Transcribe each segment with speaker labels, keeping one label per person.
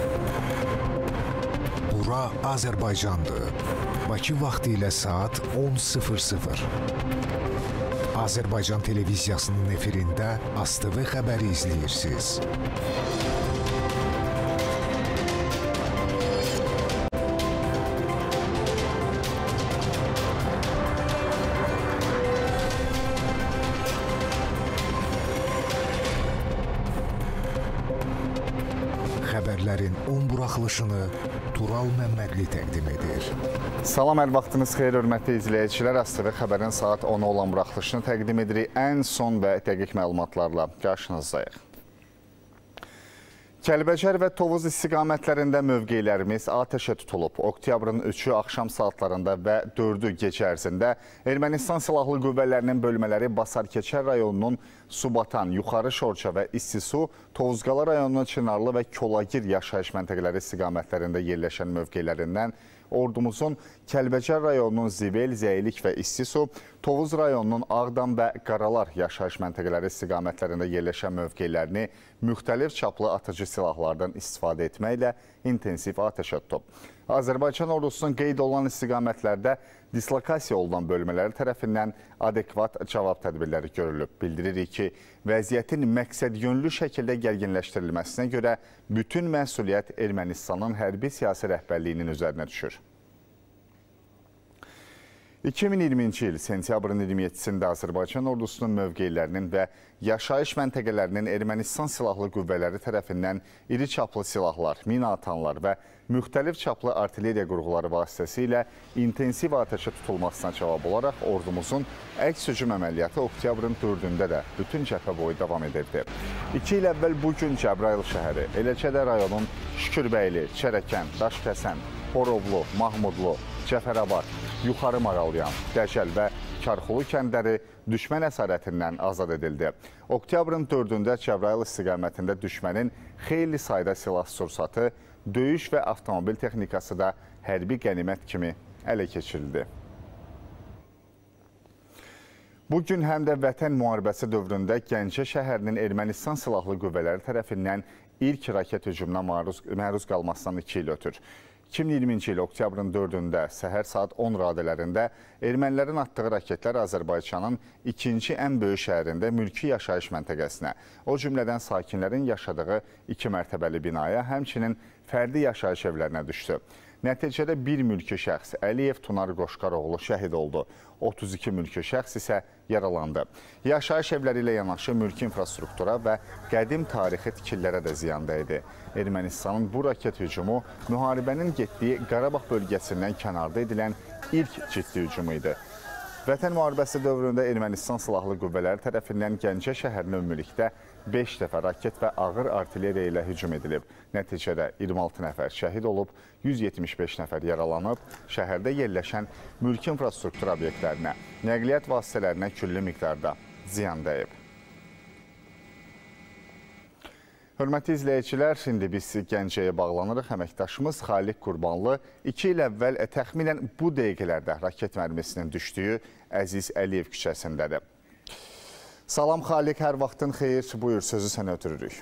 Speaker 1: Bura Azərbaycandır. Bakı vaxtı ilə saat 10:00. Azərbaycan televiziyasının efirində ASTV xəbəri izləyirsiniz. Xəbərlərin 10 buraxılışını Tural Məmmədli təqdim edir.
Speaker 2: Salam, hər vaxtınız xeyir, hörmətli izləyicilər. ASTV xəbərin saat 10-a olan buraxılışını təqdim edirik. Ən son və dəqiq məlumatlarla qarşınızdayıq. Kəlbəcər və Tovuz istiqamətlərində mövqelərimiz atəşə tutulub. Oktyabrın 3-ü axşam saatlarında və 4-ü gecə ərzində Ermənistan Silahlı Qüvvələrinin bölmələri Basarkeçər rayonunun Subatan, Yuxarı Şorça və İstisu, Tovuzqala rayonunun Çınarlı və Kolagir yaşayış məntəqələri istiqamətlərində yerləşən mövqelərindən ordumuzun Kəlbəcər rayonunun Zivel, Zəylik və İstisu, Tovuz rayonunun Ağdam və Qaralar yaşayış məntəqələri istiqamətlərində yerləşən mövqelərini müxtəlif çaplı atıcı silahlardan istifadə etməklə intensiv atəşə tutub. Azərbaycan ordusunun qeyd olunan istiqamətlərdə dislokasiya olunan bölmələri tərəfindən adekvat cavab tədbirləri görülüb. Bildiririk ki, vəziyyətin məqsədyönlü şəkildə gərginləşdirilməsinə görə bütün məsuliyyət Ermənistanın hərbi siyasi rəhbərliyinin üzərinə düşür. 2020-ci il sentyabrın 27-sində Azərbaycan ordusunun mövqelərinin və yaşayış məntəqələrinin Ermənistan Silahlı Qüvvələri tərəfindən iri çaplı silahlar, mina atanlar və müxtəlif çaplı artilleriya qurğuları vasitəsilə intensiv atəşə tutulmasına cavab olaraq ordumuzun əks hücum əməliyyatı oktyabrın 4-də də bütün cəbhə boyu davam edirdi. 2 il əvvəl bugün Cəbrayıl şəhəri, Eləcədə rayonun Şükürbəyli, Çərəkən, Daşkəsən, Horovlu, Mahmudlu, Cəfərabad, Yuxarı Maralyan, Dəcəl və Karxulu kəndləri düşmən əsarətindən azad edildi. Oktyabrın 4-də Cəbrayıl istiqamətində düşmənin xeyli sayda silah-sursatı, döyüş və avtomobil texnikası da hərbi qənimət kimi ələ keçirildi. Bugün həm də Vətən müharibəsi dövründə Gəncə şəhərinin Ermənistan Silahlı Qüvvələri tərəfindən ilk raket hücumuna məruz qalmasından 2 il ötür. 2020-ci il oktyabrın 4-də səhər saat 10 radələrində ermənilərin atdığı raketlər Azərbaycanın ikinci ən böyük şəhərində mülki yaşayış məntəqəsinə, o cümlədən sakinlərin yaşadığı 2 mərtəbəli binaya, həmçinin fərdi yaşayış evlərinə düşdü. Nəticədə bir mülki şəxs Əliyev Tunar Qoşqaroğlu şəhid oldu. 32 mülki şəxs isə yaralandı. Yaşayış evləri ilə yanaşı mülki infrastruktura və qədim tarixi tikililərə də ziyan dəydi. Ermənistanın bu raket hücumu müharibənin getdiyi Qarabağ bölgəsindən kənarda edilən ilk ciddi hücumu idi. Vətən müharibəsi dövründə Ermənistan Silahlı Qüvvələri tərəfindən Gəncə şəhərinə ümumilikdə 5 dəfə raket və ağır artilleriya ilə hücum edilib. Nəticədə 26 nəfər şəhid olub, 175 nəfər yaralanıb, şəhərdə yerləşən mülki infrastruktur obyektlərinə, nəqliyyat vasitələrinə külli miqdarda ziyan dəyib. Hörmətli izləyicilər, şimdi biz Gəncəyə bağlanırıq. Əməkdaşımız Xaliq Qurbanlı 2 il əvvəl təxminən bu dəqiqələrdə raket mərmisinin düşdüyü Əziz Əliyev küçəsindədir. Salam Xaliq, hər vaxtın xeyir. Buyur, sözü sənə ötürürük.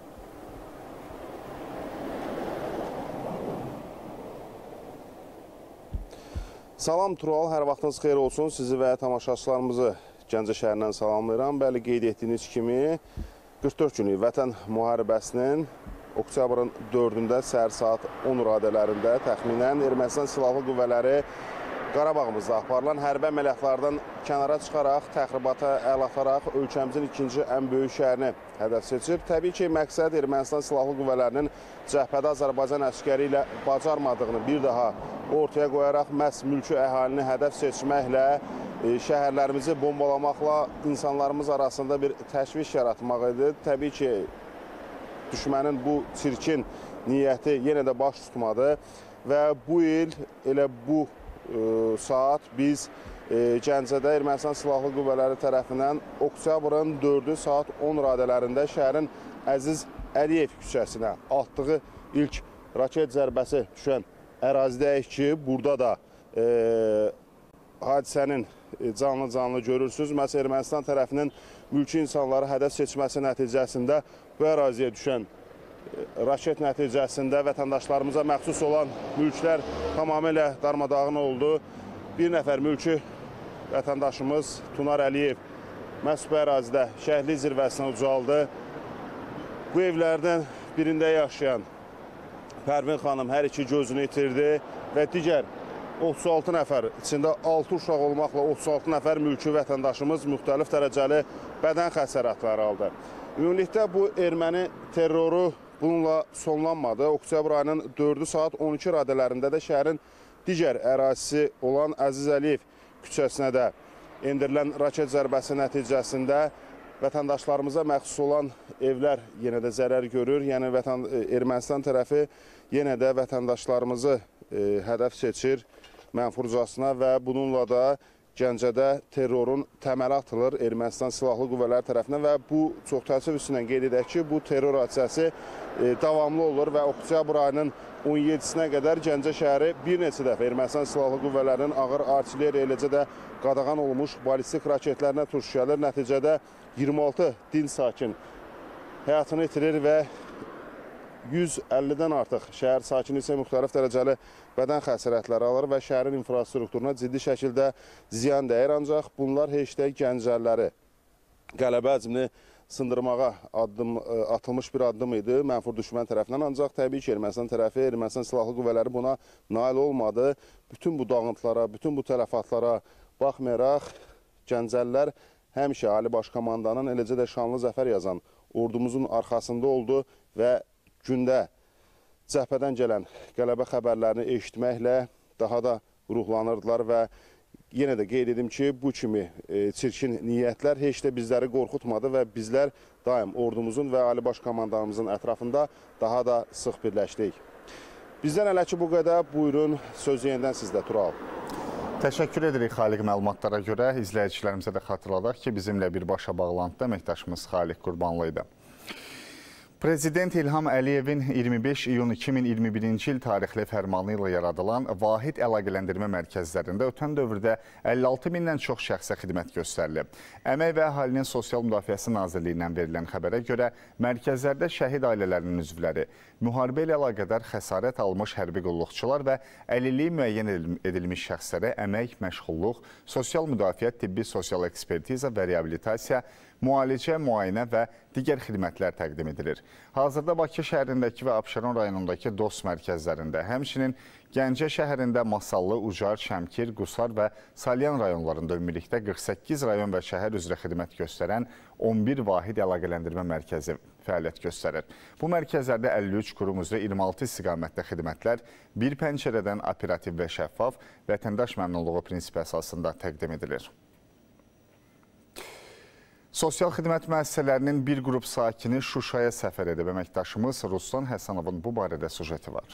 Speaker 3: Salam Tural, hər vaxtınız xeyir olsun. Sizi və tamaşaçılarımızı Gəncə şəhərindən salamlayıram. Bəli, qeyd etdiyiniz kimi 44 günlük Vətən müharibəsinin oktyabrın 4-də səhər saat 10 radələrində təxminən Ermənistan Silahlı Qüvvələri Qarabağımızda aparılan hərbi əməliyyatlardan kənara çıxaraq, təxribata əl ataraq ölkəmizin ikinci ən böyük şəhərini hədəf seçib. Təbii ki, məqsəd Ermənistan Silahlı Qüvvələrinin cəbhədə Azərbaycan əskəri ilə bacarmadığını bir daha ortaya qoyaraq məhz mülki əhalini hədəf seçməklə, şəhərlərimizi bombalamaqla insanlarımız arasında bir təşviş yaratmaq idi. Təbii ki, düşmənin bu çirkin niyyəti yenə də baş tutmadı və bu il elə bu saat biz Gəncədə Ermənistan Silahlı Qüvvələri tərəfindən oktyabrın 4-ü saat 10 radələrində şəhərin Əziz Əliyev küçəsinə atdığı ilk raket zərbəsi düşən ərazidəyik ki, burada da hadisənin canlı görürsünüz. Məsələn, Ermənistan tərəfinin mülki insanları hədəf seçməsi nəticəsində bu əraziyə düşən raket nəticəsində vətəndaşlarımıza məxsus olan mülklər tamamilə darmadağın oldu. Bir nəfər mülki vətəndaşımız Tunar Əliyev məhz bu ərazidə şəhərlik zirvəsinə ucaldı. Bu evlərdən birində yaşayan Pərvin xanım hər iki gözünü itirdi və digər 36 nəfər, içində 6 uşaq olmaqla 36 nəfər mülki vətəndaşımız müxtəlif dərəcəli bədən xəsarətləri aldı. Ümumilikdə bu erməni terroru bununla sonlanmadı. Oktyabr ayının 4-ü saat 12 radələrində də şəhərin digər ərazisi olan Əziz Əliyev küçəsinə də endirilən raket zərbəsi nəticəsində vətəndaşlarımıza məxsus olan evlər yenə də zərər görür. Yəni Ermənistan tərəfi yenə də vətəndaşlarımızı hədəf seçir mənfurcasına və bununla da Gəncədə terrorun təməli atılır Ermənistan Silahlı Qüvvələri tərəfindən və bu çox təəssüf üstündən qeyd edək ki, bu terror hadisəsi davamlı olur və oktyabr ayının 17-sinə qədər Gəncə şəhəri bir neçə dəfə Ermənistan Silahlı Qüvvələrinin ağır artilleriya, eləcə də qadağan olunmuş balistik raketlərinə tuş gəlir. Nəticədə 26 dinc sakin həyatını itirir və 150-dən artıq şəhər sakini isə müxtəlif dərəcəli bədən xəsarətləri alır və şəhərin infrastrukturuna ciddi şəkildə ziyan dəyir. Ancaq bunlar heç də gəncəliləri qələbə həcmini sındırmağa atılmış bir addım idi mənfur düşmən tərəfindən. Ancaq təbii ki, Ermənistan tərəfi, Ermənistan Silahlı Qüvvələri buna nail olmadı. Bütün bu dağıntılara, bütün bu tələfatlara baxmayaraq gəncəlilər həmişə Ali Baş Komandanın, eləcə də şanlı zəfər yazan ordumuzun arxasında oldu və gündə cəbhədən gələn qələbə xəbərlərini eşitməklə daha da ruhlanırdılar və yenə də qeyd edim ki, bu kimi çirkin niyyətlər heç də bizləri qorxutmadı və bizlər daim ordumuzun və Ali Baş Komandanımızın ətrafında daha da sıx birləşdik. Bizdən hələ ki bu qədər. Buyurun, söz yenidən sizdə, Tural.
Speaker 2: Təşəkkür edirik Xaliq məlumatlara görə. İzləyicilərimizə də xatırladaq ki, bizimlə birbaşa bağlantıda əməkdaşımız Xaliq Qurbanlı idi. Prezident İlham Əliyevin 25 iyun 2021-ci il tarixli fərmanı ilə yaradılan vahid əlaqələndirmə mərkəzlərində ötən dövrdə 56 mindən çox şəxsə xidmət göstərilib. Əmək və Əhalinin Sosial Müdafiəsi Nazirliyindən verilən xəbərə görə mərkəzlərdə şəhid ailələrinin üzvləri, müharibə ilə əlaqədar xəsarət almış hərbi qulluqçular və əlilliyi müəyyən edilmiş şəxslərə əmək, məşğulluq, sosial müdafiə, tibbi sosial ekspertiza və reabilitasiya, müalicə, müayinə və digər xidmətlər təqdim edilir. Hazırda Bakı şəhərindəki və Abşeron rayonundakı DOST mərkəzlərində, həmçinin Gəncə şəhərində Masallı, Ucar, Şəmkir, Qusar və Salyan rayonlarında ümumilikdə 48 rayon və şəhər üzrə xidmət göstərən 11 vahid əlaqələndirmə mərkəzi fəaliyyət göstərir. Bu mərkəzlərdə 53 qurum üzrə 26 istiqamətdə xidmətlər bir pəncərədən operativ və şəffaf, vətəndaş məmnunluğu prinsipi əsasında təqdim edilir. Sosial xidmət müəssisələrinin bir qrup sakini Şuşaya səfər edib. Əməkdaşımız Ruslan Həsənovun bu barədə sujeti var.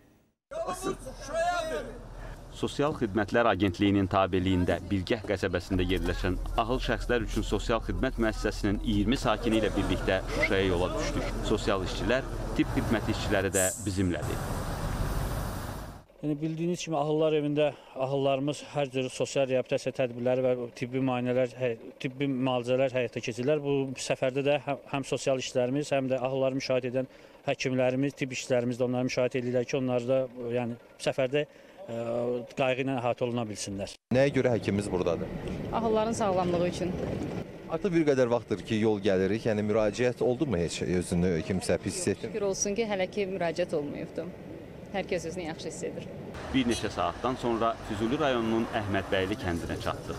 Speaker 4: Sosial Xidmətlər Agentliyinin tabeliyində Bilgəh qəsəbəsində yerləşən ahıl şəxslər üçün sosial xidmət müəssisəsinin 20 sakini ilə birlikdə Şuşaya yola düşdük. Sosial işçilər, tibb xidməti işçiləri də bizimlədir.
Speaker 5: Yəni, bildiyiniz kimi ahıllar evində ahıllarımız hər cür sosial reabilitasiya tədbirləri və tibbi müayinələr, tibbi müalicələr həyata keçirilər. Bu səfərdə də həm sosial işçilərimiz, həm də ahılları müşahidə edən həkimlərimiz, tibb işçilərimiz də onları müşahidə edirlər ki, onları da yəni, səfərdə qayğı ilə əhatə oluna bilsinlər.
Speaker 6: Nəyə görə həkimimiz buradadır?
Speaker 7: Ahılların sağlamlığı üçün.
Speaker 6: Artıq bir qədər vaxtdır ki, yol gəlirik. Yəni, müraciət oldu mu heç özünü kimsə pis hiss etdi?
Speaker 7: Şükür olsun ki, hələ ki müraciət olmayıbdır. Hər kəs özünü yaxşı hiss edir.
Speaker 4: Bir neçə saatdan sonra Füzuli rayonunun Əhmədbəyli kəndinə çatdıq.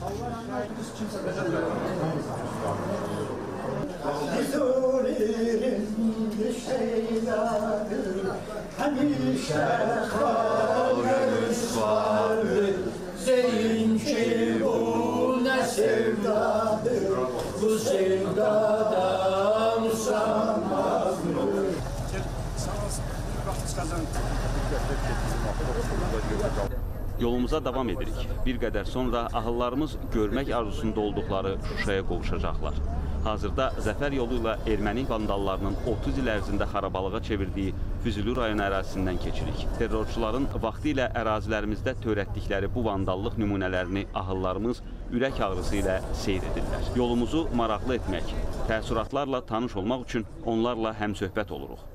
Speaker 4: Yolumuza davam edirik. Bir qədər sonra ahıllarımız görmək arzusunda olduqları Şuşaya qovuşacaqlar. Hazırda zəfər yolu ilə erməni vandallarının 30 il ərzində xarabalığa çevirdiyi Füzuli rayon ərazisindən keçirik. Terrorçuların vaxtı ilə ərazilərimizdə törətdikləri bu vandallıq nümunələrini ahıllarımız ürək ağrısı ilə seyr edirlər. Yolumuzu maraqlı etmək, təəssüratlarla tanış olmaq üçün onlarla həmsöhbət oluruq.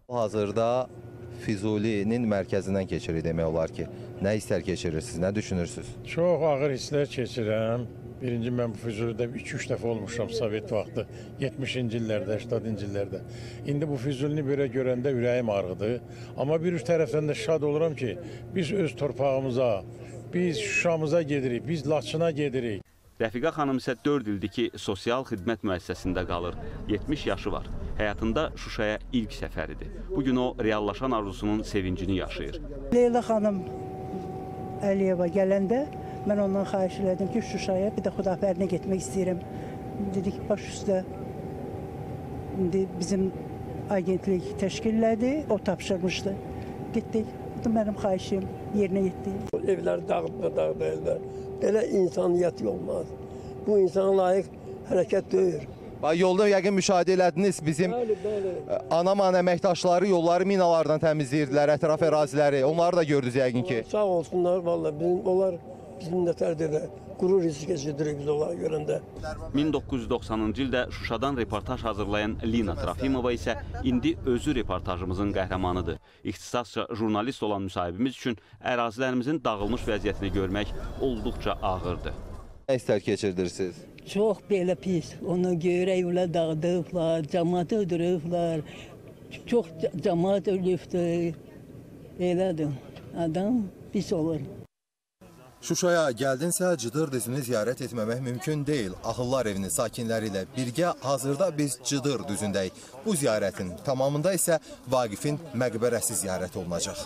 Speaker 6: Hazırda Füzulinin mərkəzindən keçirik demək olar ki. Nə hisslər keçirirsiniz, nə düşünürsünüz?
Speaker 8: Çox ağır hisslər keçirəm. Birinci mən bu Füzulidə 2-3 dəfə olmuşam Sovet vaxtı, 70-ci illərdə, 80-ci illərdə. İndi bu Füzulini belə görəndə ürəyim ağrıdır. Amma bir tərəfdən də şad oluram ki, biz öz torpağımıza, biz Şuşamıza gedirik, biz Laçına gedirik.
Speaker 4: Rəfiqə xanım isə 4 ildir ki, sosial xidmət müəssisəsində qalır. 70 yaşı var. Həyatında Şuşaya ilk səfəridir. Bugün o, reallaşan arzusunun sevincini yaşayır.
Speaker 9: Leyla xanım Əliyeva gələndə mən ondan xahiş elədim ki, Şuşaya bir də Xudafərinə getmək istəyirəm. Dedik, baş üstə bizim agentlik təşkillədi, o tapşırmışdı. Getdik, bu mənim xahişim yerinə yetdi.
Speaker 10: Evlər dağıtma evlər. Belə insaniyyət olmaz. Bu insana layiq hərəkət deyil.
Speaker 6: Yolda yəqin müşahidə elədiniz, bizim Anaman əməkdaşları yolları minalardan təmizləyirdilər, ətraf əraziləri. Onları da gördünüz yəqin ki.
Speaker 10: Sağ olsunlar, vallahi onlar bizim nətərdir, qurur hissi keçirdirik biz onları görəndə.
Speaker 4: 1990-cı ildə Şuşadan reportaj hazırlayan Lina Trafimova isə indi özü reportajımızın qəhrəmanıdır. İxtisasca jurnalist olan müsahibimiz üçün ərazilərimizin dağılmış vəziyyətini görmək olduqca ağırdır.
Speaker 6: Nə hisslər keçirdirsiniz?
Speaker 9: Çox belə pis. Ona görə evlər dağıdıblar, cəmaat öldürüblər. Çox cəmaat ölübdür. Elədir. Adam pis olur.
Speaker 6: Şuşaya gəldinsə, Cıdır düzünü ziyarət etməmək mümkün deyil. Ahıllar evinin sakinləri ilə birgə hazırda biz Cıdır düzündəyik. Bu ziyarətin tamamında isə Vaqifin məqbərəsi ziyarət olunacaq.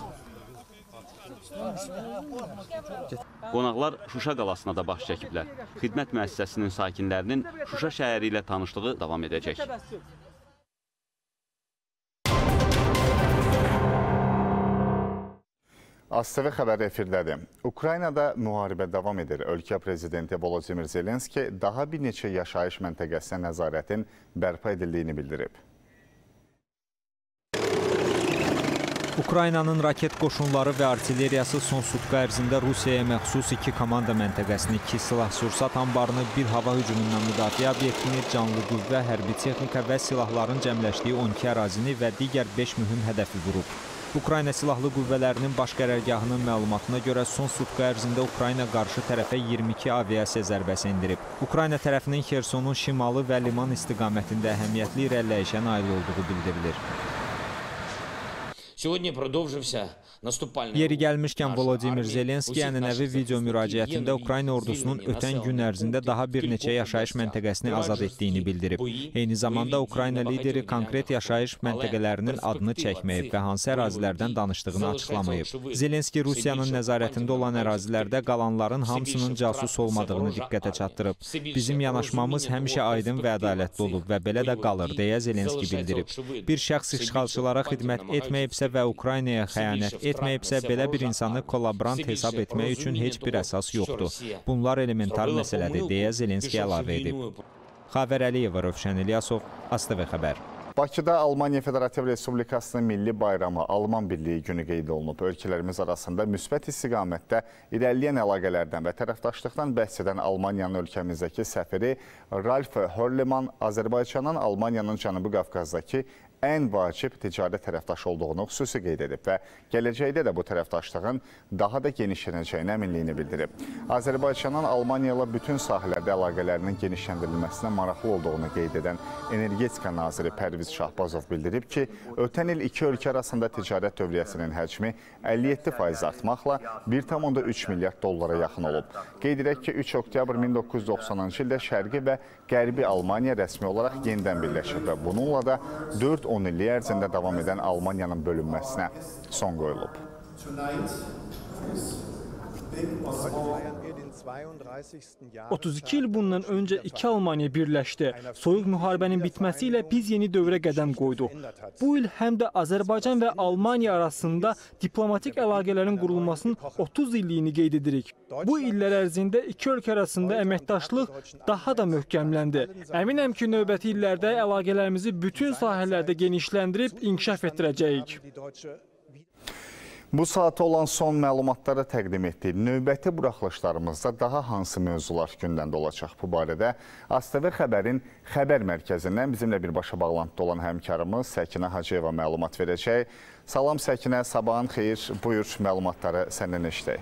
Speaker 4: Qonaqlar Şuşa qalasına da baş çəkiblər. Xidmət müəssisəsinin sakinlərinin Şuşa şəhəri ilə tanışlığı davam edəcək.
Speaker 2: ASTV xəbəri efirdədir. Ukraynada müharibə davam edir. Ölkə prezidenti Volodimir Zelenski daha bir neçə yaşayış məntəqəsinə nəzarətin bərpa edildiyini bildirib.
Speaker 11: Ukraynanın raket qoşunları və artilleriyası son sutka ərzində Rusiyaya məxsus 2 komanda məntəqəsini, 2 silah-sursat anbarını, bir hava hücumundan müdafiə obyektini, canlı qüvvə, hərbi texnika və silahların cəmləşdiyi 12 ərazini və digər 5 mühüm hədəfi vurub. Ukrayna Silahlı Qüvvələrinin baş qərargahının məlumatına görə son sutka ərzində Ukrayna qarşı tərəfə 22 aviasiya zərbəsi endirib. Ukrayna tərəfinin Xersonun şimalı və liman istiqamətində əhəmiyyətli irəliləyişə nail olduğu bildirilir. Yeri gəlmişkən Volodimir Zelenski ənənəvi video müraciətində Ukrayna ordusunun ötən gün ərzində daha bir neçə yaşayış məntəqəsini azad etdiyini bildirib. Eyni zamanda Ukrayna lideri konkret yaşayış məntəqələrinin adını çəkməyib və hansı ərazilərdən danışdığını açıqlamayıb. Zelenski Rusiyanın nəzarətində olan ərazilərdə qalanların hamısının casus olmadığını diqqətə çatdırıb. Bizim yanaşmamız həmişə aydın və ədalətli olub və belə də qalır, deyə Zelenski bildirib. Bir şəxs işğalçılara xidmət etməyibsə və Ukraynaya xəyanət etməyibsə, belə bir insanı kollaborant hesab etmək üçün heç bir əsas yoxdur. Bunlar elementar məsələdir, deyə Zelenski əlavə edib. Xavər Əliyeva, Rövşən İlyasov, ASTV xəbər.
Speaker 2: Bakıda Almaniya Federativ Respublikasının milli bayramı Alman Birliyi günü qeyd olunub. Ölkələrimiz arasında müsbət istiqamətdə irəliləyən əlaqələrdən və tərəfdaşlıqdan bəhs edən Almaniyanın ölkəmizdəki səfiri Ralf Hörleman Azərbaycanın Almaniyanın Cənubi Qafqazdakı ən vacib ticarət tərəfdaşı olduğunu xüsusi qeyd edib və gələcəkdə də bu tərəfdaşlığın daha da genişlənəcəyini əminliyini bildirib. Azərbaycanın Almaniya ilə bütün sahələrdə əlaqələrinin genişləndirilməsinə maraqlı olduğunu qeyd edən Energetika naziri Pərviz Şahbazov bildirib ki, ötən il iki ölkə arasında ticarət dövriyyəsinin həcmi 57% artmaqla 1,3 milyard dollara yaxın olub. Qeyd edək ki, 3 oktyabr 1990-cı ildə Şərqi və Qərbi Almaniya rəsmi olaraq yenidən birləşib və bununla da 4-10 illik ərzində davam edən Almaniyanın bölünməsinə son qoyulub.
Speaker 12: 32 il bundan öncə iki Almaniya birləşdi. Soyuq müharibənin bitməsi ilə biz yeni dövrə qədəm qoyduq. Bu il həm də Azərbaycan və Almaniya arasında diplomatik əlaqələrin qurulmasının 30 illiyini qeyd edirik. Bu illər ərzində iki ölkə arasında əməkdaşlıq daha da möhkəmləndi. Əminəm ki, növbəti illərdə əlaqələrimizi bütün sahələrdə genişləndirib inkişaf etdirəcəyik.
Speaker 2: Bu saata olan son məlumatları təqdim etdik. Növbəti buraxılışlarımızda daha hansı mövzular gündəmdə olacaq? Bu barədə ASTV Xəbərin xəbər mərkəzindən bizimlə birbaşa bağlantıda olan həmkarımız Səkinə Hacıyeva məlumat verəcək. Salam Səkinə, sabahın xeyir. Buyur, məlumatları səndən eşidək.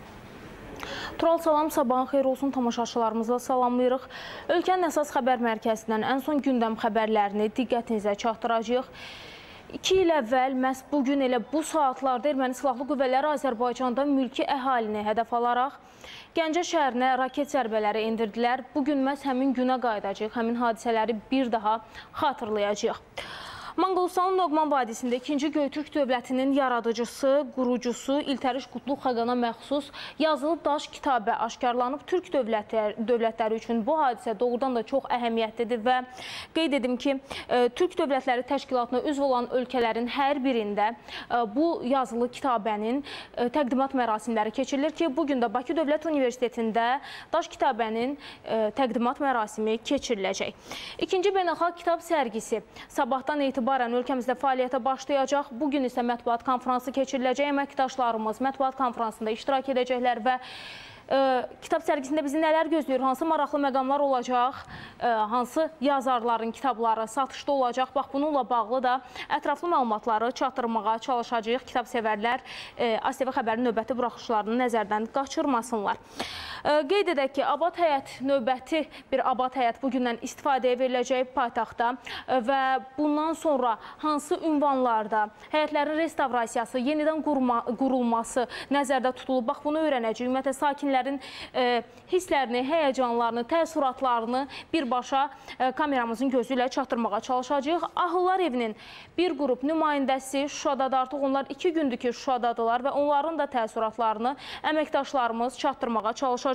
Speaker 13: Tural, salam, sabahın xeyir olsun, tamaşaçılarımızla salamlayırıq. Ölkənin əsas xəbər mərkəzindən ən son gündəm xəbərlərini diqqətinizə çatdıracağıq. 2 il əvvəl, məhz bugün elə bu saatlarda Erməni Silahlı Qüvvələri Azərbaycanda mülki əhalini hədəf alaraq Gəncə şəhərinə raket zərbələri endirdilər. Bugün məhz həmin günə qayıdacaq, həmin hadisələri bir daha xatırlayacaq. Manqolistanın Noğman vadisində 2-ci Göytürk dövlətinin yaradıcısı, qurucusu İltəriş Qutlu Xaqana məxsus yazılı daş kitabə aşkarlanıb. Türk dövlətləri üçün bu hadisə doğrudan da çox əhəmiyyətlidir və qeyd edim ki, Türk Dövlətləri Təşkilatına üzv olan ölkələrin hər birində bu yazılı kitabənin təqdimat mərasimləri keçirilir ki, bugün də Bakı Dövlət Universitetində daş kitabənin təqdimat mərasimi keçiriləcək. İkinci beynəlxalq kitab sərgisi sabahdan etibarən ölkəmizdə fəaliyyətə başlayacaq. Bugün isə mətbuat konfransı keçiriləcək. Əməkdaşlarımız mətbuat konfransında iştirak edəcəklər və kitab sərgisində bizi nələr gözləyir, hansı maraqlı məqamlar olacaq, hansı yazarların kitabları satışda olacaq. Bax, bununla bağlı da ətraflı məlumatları çatdırmağa çalışacağıq. Kitab sevərlər ASTV Xəbərin növbəti buraxışlarını nəzərdən qaçırmasınlar. Qeyd edək ki, Abad həyət, növbəti bir Abad həyət bugündən istifadəyə veriləcək paytaxtda və bundan sonra hansı ünvanlarda həyətlərin restavrasiyası, yenidən qurulması nəzərdə tutulub. Bax, bunu öyrənəcək. Ümumiyyətlə, sakinlərin hisslərini, həyəcanlarını, təəssüratlarını birbaşa kameramızın gözü ilə çatdırmağa çalışacağıq. Ahıllar Evinin bir qrup nümayəndəsi Şuşadadır. Artıq onlar 2 gündür ki, Şuşadadılar və onların da təəssüratlarını əməkdaşlarımız çatdırmağa çalışacaqlar.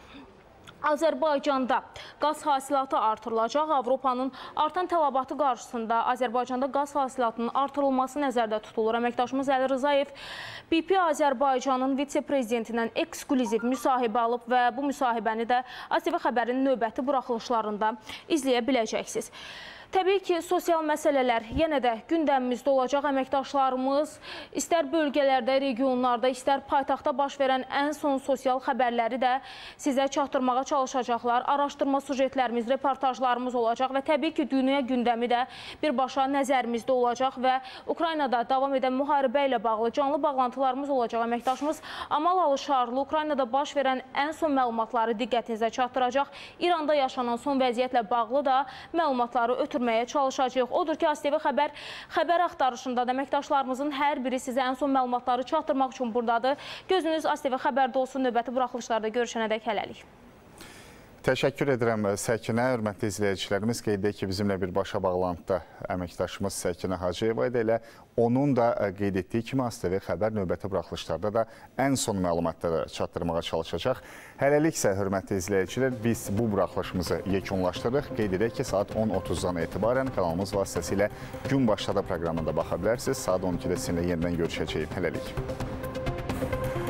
Speaker 13: Azərbaycanda qaz hasilatı artırılacaq. Avropanın artan tələbatı qarşısında Azərbaycanda qaz hasilatının artırılması nəzərdə tutulur. Əməkdaşımız Əli Rızayev BP Azərbaycanın vitse-prezidentindən eksklüziv müsahibə alıb və bu müsahibəni də ASTV Xəbərin növbəti buraxılışlarında izləyə biləcəksiniz. Təbii ki, sosial məsələlər yenə də gündəmimizdə olacaq. Əməkdaşlarımız istər bölgələrdə, regionlarda, istər paytaxtda baş verən ən son sosial xəbərləri də sizə çatdırmağa çalışacaqlar. Araşdırma sujetlərimiz, reportajlarımız olacaq və təbii ki, dünya gündəmi də birbaşa nəzərimizdə olacaq və Ukraynada davam edən müharibə ilə bağlı canlı bağlantılarımız olacaq. Əməkdaşımız Amal Alışarlı Ukraynada baş verən ən son məlumatları diqqətinizə çatdıracaq. İranda yaşanan son vəziyyətlə bağlı da məlumatları ötürməyə çalışacaq. Odur ki, ASTV xəbər axtarışında da əməkdaşlarımızın hər biri sizə ən son məlumatları çatdırmaq üçün buradadır. Gözünüz ASTV Xəbərdə olsun. Növbəti buraxılışlarda görüşənədək hələlik.
Speaker 2: Təşəkkür edirəm Səkinə. Hörmətli izləyicilərimiz, qeyd edək ki, bizimlə birbaşa bağlantıda əməkdaşımız Səkinə Hacıyeva idi. Elə onun da qeyd etdiyi kimi ASTV Xəbər növbəti buraxılışlarda da ən son məlumatları çatdırmağa çalışacaq. Hələlik isə, hörmətli izləyicilər, biz bu buraxılışımızı yekunlaşdırırıq. Qeyd edək ki, saat 10:30-dan etibarən kanalımız vasitəsilə Gün Başladı proqramında baxa bilərsiniz. Saat 12-də sizinlə yenidən görüşəcəyik. Hələlik.